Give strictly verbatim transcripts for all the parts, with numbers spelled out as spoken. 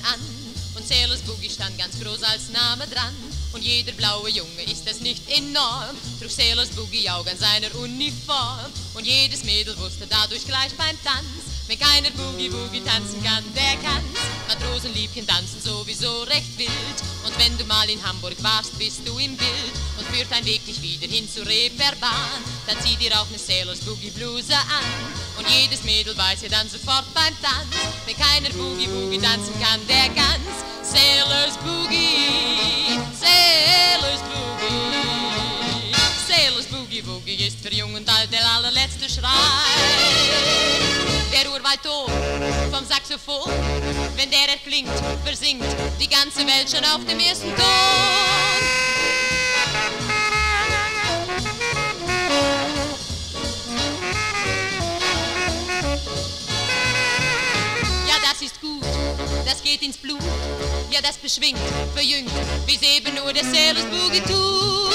an und Sailors Boogie stand ganz groß als Name dran. Und jeder blaue Junge ist das nicht enorm, trug Sailors Boogie auch an seiner Uniform. Und jedes Mädel wusste dadurch gleich beim Tanz, wenn keiner Boogie-Woogie tanzen kann, der kann's. Matrosenliebchen tanzen sowieso recht wild, und wenn du mal in Hamburg warst, bist du im Bild. Und führt ein Weg dich wieder hin zur Reeperbahn, dann zieh dir auch ne Sailors Boogie-Bluse an. Und jedes Mädel weiß ja dann sofort beim Tanz, wenn keiner Boogie-Woogie tanzen kann, der kann's. Sailors Boogie, Sailors Boogie, Sailors Boogie-Woogie ist für Jung und Alt der allerletzte Schrei. Der Urwaldton vom Saxophon, wenn der erklingt, versingt die ganze Welt schon auf dem ersten Ton. Ja, das ist gut, das geht ins Blut, ja, das beschwingt, verjüngt, wie's eben nur der Sailors Boogie tut.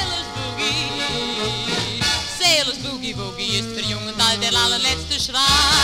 Boogie ist für Jung und Alt der allerletzte Schrei.